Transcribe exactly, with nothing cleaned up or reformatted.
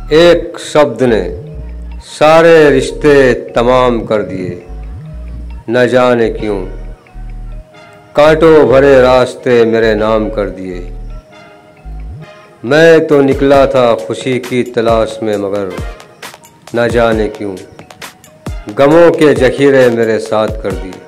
एक शब्द ने सारे रिश्ते तमाम कर दिए, न जाने क्यों कांटों भरे रास्ते मेरे नाम कर दिए। मैं तो निकला था खुशी की तलाश में, मगर न जाने क्यों गमों के जखीरे मेरे साथ कर दिए।